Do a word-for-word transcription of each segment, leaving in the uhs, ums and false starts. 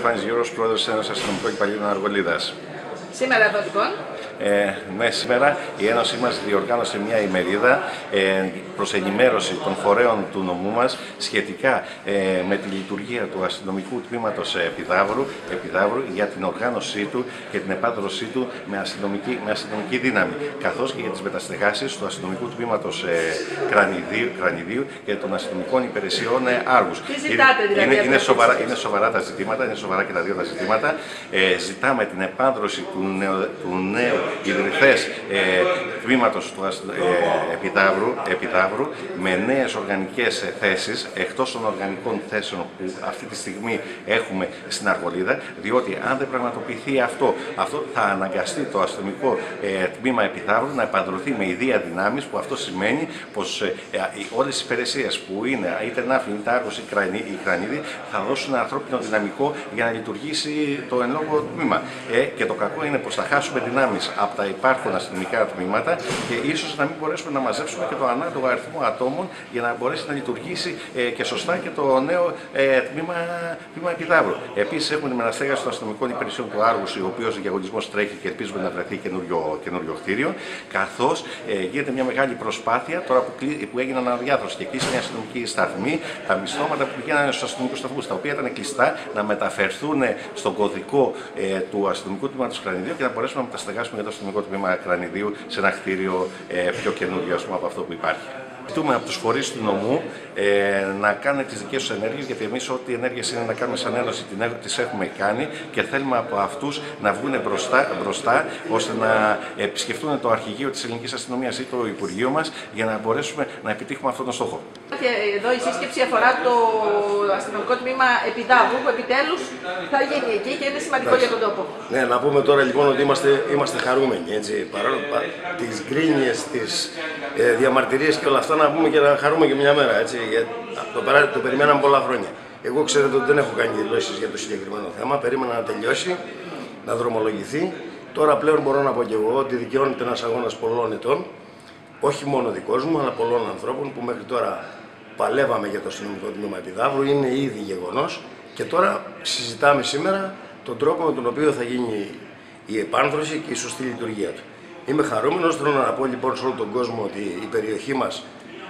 Φάνης Γιώργος, πρόεδρος της Ένωσης Αστυνομικών Υπαλλήλων Αργολίδας. Σήμερα εδώ λοιπόν. Ε, ναι, σήμερα η Ένωσή μας διοργάνωσε μια ημερίδα ε, προς ενημέρωση των φορέων του νομού μας σχετικά ε, με τη λειτουργία του αστυνομικού τμήματος Επιδαύρου, Επιδαύρου για την οργάνωσή του και την επάδρωσή του με αστυνομική, με αστυνομική δύναμη, καθώς και για τις μεταστεγάσεις του αστυνομικού τμήματος ε, Κρανιδίου, Κρανιδίου και των αστυνομικών υπηρεσιών ε, Άργους. Τι ζητάτε δηλαδή? Είναι, είναι, σοβαρά, είναι σοβαρά τα ζητήματα, είναι σοβαρά και τα δύο τα ζητήματα. Ε, ζητάμε την επάδροση του νέου, του νέου ιδρυθές ε, τμήματος του ε, Επιδαύρου, Επιδαύρου με νέες οργανικές θέσεις εκτός των οργανικών θέσεων που αυτή τη στιγμή έχουμε στην Αργολίδα, διότι αν δεν πραγματοποιηθεί αυτό, αυτό θα αναγκαστεί το αστυνομικό ε, τμήμα Επιδαύρου να επαντρωθεί με ιδία δυνάμεις, που αυτό σημαίνει πως ε, ε, όλες οι υπηρεσίες που είναι είτε Ναύλη, είτε Άργος ή Κρανίδη θα δώσουν ανθρώπινο δυναμικό για να λειτουργήσει το εν λόγω τμήμα. Ε, και το κακό είναι πως θα χάσουμε δυνάμεις από τα υπάρχοντα αστυνομικά τμήματα και ίσως να μην μπορέσουμε να μαζέψουμε και το ανάλογο αριθμό ατόμων για να μπορέσει να λειτουργήσει ε, και σωστά και το νέο ε, τμήμα, τμήμα Επιδαύρου. Επίσης, έχουμε τη μεταστέγαση των αστυνομικών υπηρεσιών του Άργους, ο οποίος διαγωνισμός τρέχει και ελπίζουμε να βρεθεί καινούριο, καινούριο κτίριο. Καθώς ε, γίνεται μια μεγάλη προσπάθεια τώρα που, κλει, που έγιναν αναδιάθρωση και κλείσει μια αστυνομική σταθμή, τα μισθώματα που πηγαίνανε στους αστυνομικούς σταθμούς, τα οποία ήταν κλειστά, να μεταφερθούν στον κωδικό ε, του αστυνομικού τμήματος Κρανιδίου και να μπορέσουμε να μεταστεγάσουμε για το αστυνομικό τμήμα Κρανιδίου σε ένα κτίριο ε, πιο καινούριο ας πούμε, από αυτό που υπάρχει. Ζητούμε από τους φορείς του νομού ε, να κάνουν τις δικές τους ενέργειες, γιατί εμείς ό,τι ενέργειες είναι να κάνουμε σαν Ένωση τις έχουμε κάνει και θέλουμε από αυτούς να βγουν μπροστά, μπροστά ώστε να επισκεφτούν το αρχηγείο της Ελληνικής Αστυνομίας ή το Υπουργείο μας για να μπορέσουμε να επιτύχουμε αυτόν τον στόχο. Και εδώ η σύσκεψη αφορά το αστυνομικό τμήμα Επιδαύρου που επιτέλους θα γίνει εκεί και είναι σημαντικό για τον τόπο. Ναι, να πούμε τώρα λοιπόν ότι είμαστε, είμαστε χαρούμενοι, έτσι, παρόλο τις γκρίνιες, τις ε, διαμαρτυρίες και όλα αυτά, να πούμε και να χαρούμε και μια μέρα, έτσι, γιατί το, το περιμέναμε πολλά χρόνια. Εγώ ξέρετε ότι δεν έχω κάνει δηλώσεις για το συγκεκριμένο θέμα, περίμενα να τελειώσει, να δρομολογηθεί. Τώρα πλέον μπορώ να πω και εγώ ότι δικαιώνεται ένας αγώνας πολλών ετών, όχι μόνο δικός μου, αλλά πολλών ανθρώπων που μέχρι τώρα παλεύαμε για το αστυνομικό τμήμα Επιδαύρου, είναι ήδη γεγονός και τώρα συζητάμε σήμερα τον τρόπο με τον οποίο θα γίνει η επάνθρωση και η σωστή λειτουργία του. Είμαι χαρούμενος, θέλω να πω λοιπόν σε όλο τον κόσμο ότι η περιοχή μας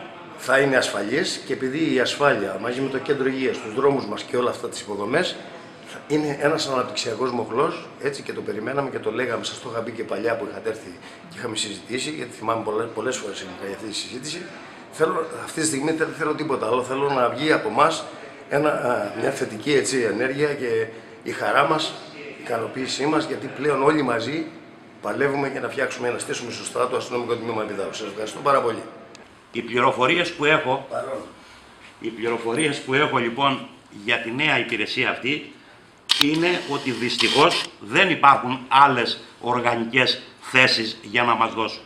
θα είναι ασφαλής και επειδή η ασφάλεια μαζί με το κέντρο υγείας, τους δρόμους μας και όλα αυτά τις υποδομές είναι ένας αναπτυξιακός μοχλός, έτσι και το περιμέναμε και το λέγαμε, σας το είχα πει και παλιά που είχατε έρθει και είχαμε συζητήσει, γιατί θυμάμαι πολλές, πολλές φορές για αυτή τη συζήτηση. Θέλω, αυτή τη στιγμή δεν θέλω τίποτα άλλο, θέλω να βγει από εμάς μια θετική έτσι, ενέργεια και η χαρά μας, η ικανοποίησή μας, γιατί πλέον όλοι μαζί παλεύουμε για να φτιάξουμε να στήσουμε σωστά το αστυνομικό τμήμα Επιδαύρου. Σας ευχαριστώ πάρα πολύ. Οι πληροφορίες που έχω, οι πληροφορίες που έχω λοιπόν για τη νέα υπηρεσία αυτή είναι ότι δυστυχώς δεν υπάρχουν άλλες οργανικές θέσεις για να μας δώσουν.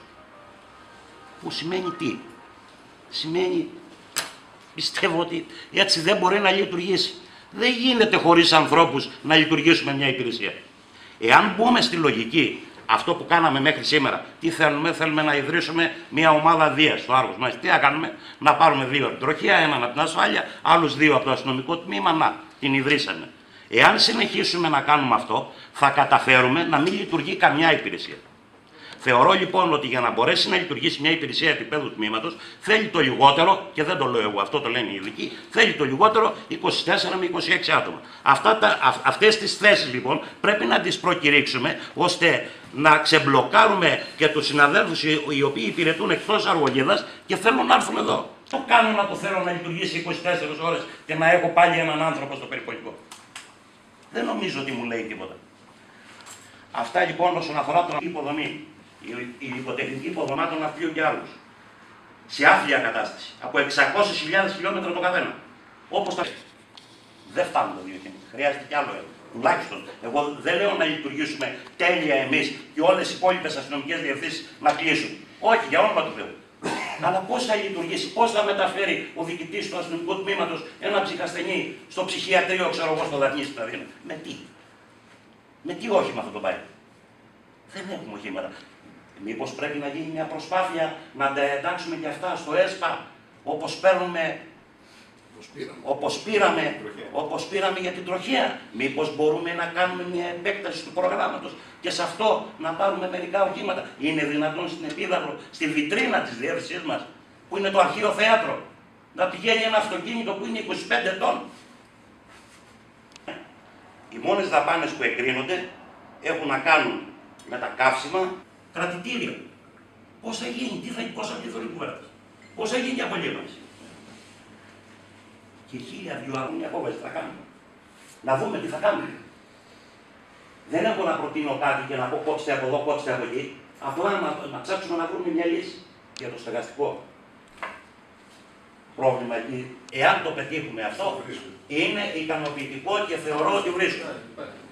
Που σημαίνει τι? Σημαίνει, πιστεύω ότι έτσι δεν μπορεί να λειτουργήσει. Δεν γίνεται χωρίς ανθρώπους να λειτουργήσουμε μια υπηρεσία. Εάν μπούμε στη λογική, αυτό που κάναμε μέχρι σήμερα, τι θέλουμε, θέλουμε να ιδρύσουμε μια ομάδα δίας στο Άργος μας. Τι να κάνουμε, να πάρουμε δύο από την τροχιά, έναν από την ασφάλεια, άλλους δύο από το αστυνομικό τμήμα, να την ιδρύσαμε. Εάν συνεχίσουμε να κάνουμε αυτό, θα καταφέρουμε να μην λειτουργεί καμιά υπηρεσία. Θεωρώ λοιπόν ότι για να μπορέσει να λειτουργήσει μια υπηρεσία επίπεδου τμήματος, θέλει το λιγότερο, και δεν το λέω εγώ, αυτό το λένε οι ειδικοί, θέλει το λιγότερο είκοσι τέσσερα με είκοσι έξι άτομα. Αυτά τα, α, αυτές τις θέσεις λοιπόν πρέπει να τις προκηρύξουμε, ώστε να ξεμπλοκάρουμε και τους συναδέλφους οι οποίοι υπηρετούν εκτός Αργολίδας και θέλουν να έρθουν εδώ. Το κάνω να το θέλω να λειτουργήσει είκοσι τέσσερις ώρες και να έχω πάλι έναν άνθρωπο στο περιπολικό. Δεν νομίζω ότι μου λέει τίποτα. Αυτά λοιπόν όσον αφορά την υποδομή. Η υλικοτεχνική υποδομά των ναυτιλίων και Άργους. Σε άθλια κατάσταση. Από εξακόσιες χιλιάδες χιλιόμετρα το καθένα. Όπως τα. Δεν φτάνουν το δύο χιλιάδες. Χρειάζεται κι άλλο έργο. Τουλάχιστον. Εγώ δεν λέω να λειτουργήσουμε τέλεια εμείς και όλες οι υπόλοιπες αστυνομικές διευθύνσεις να κλείσουν. Όχι, για όνομα του Θεού. Αλλά πώς θα λειτουργήσει, πώς θα μεταφέρει ο διοικητής του αστυνομικού τμήματος ένα ψυχασθενή στο ψυχιατρίο, ξέρω εγώ, στο Δαφνί στην Αθήνα. Με τι. Με τι όχημα θα το πάει. Δεν έχουμε οχήματα. Μήπως πρέπει να γίνει μια προσπάθεια να τα εντάξουμε και αυτά στο ΕΣΠΑ, όπως παίρνουμε Όπως πήραμε, όπως πήραμε για την τροχέα. Μήπως μπορούμε να κάνουμε μια επέκταση του προγράμματος και σε αυτό να πάρουμε μερικά οχήματα. Είναι δυνατόν στην Επίδαυρο, στη βιτρίνα της διεύθυνσής μας, που είναι το αρχείο θέατρο, να πηγαίνει ένα αυτοκίνητο που είναι είκοσι πέντε ετών. Οι μόνες δαπάνες που εκρίνονται έχουν να κάνουν με τα καύσιμα, κρατητήριο. Πώς θα γίνει, τι θα γίνει, πώς θα πληθούν οι κουβέρτες, πώς θα γίνει η απολύμανση. Και χίλια δυο άλλων μια απόφαση θα κάνουμε. Να δούμε τι θα κάνουμε. Δεν έχω να προτείνω κάτι και να πω κόψτε από εδώ, κόψτε από εκεί. Απλά να, να ψάξουμε να βρούμε μια λύση για το στεγαστικό πρόβλημα εκεί. Εάν το πετύχουμε αυτό, είναι ικανοποιητικό και θεωρώ ότι βρίσκουμε.